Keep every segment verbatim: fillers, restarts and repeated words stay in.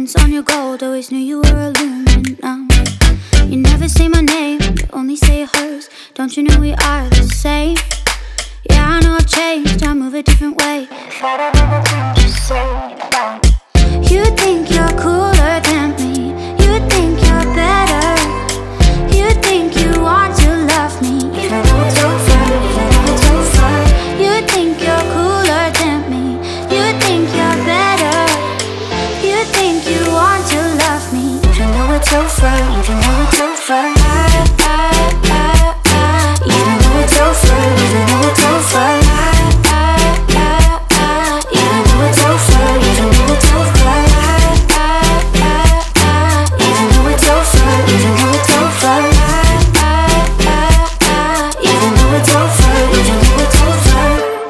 diamonds on your gold, always knew you were aluminum. You never say my name, you only say hers. Don't you know we are the same? Yeah, I know I've changed, I move a different way, but I never think you say that. You think you're cooler than me, you think you're better, you think you want to love me, even though it's over, even though it's over. You think you're cooler than me, you think you're better, you think you want to love me, even though it's over, even though it's over. I, I, I, I, even though it's over, even though it's over. I, I, I, I, even though it's over, even though it's over. I, I, I, I, even though it's over, even though it's over. I, I, I, I, even though it's over, even though it's over.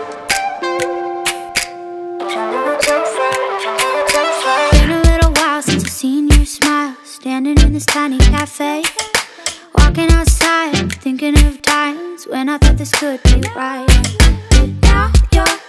Even though it's over, even though it's over. Been a little while since I've seen your smile, standing in this tiny cafe, walking outside, thinking of times when I thought this could be right. But now you're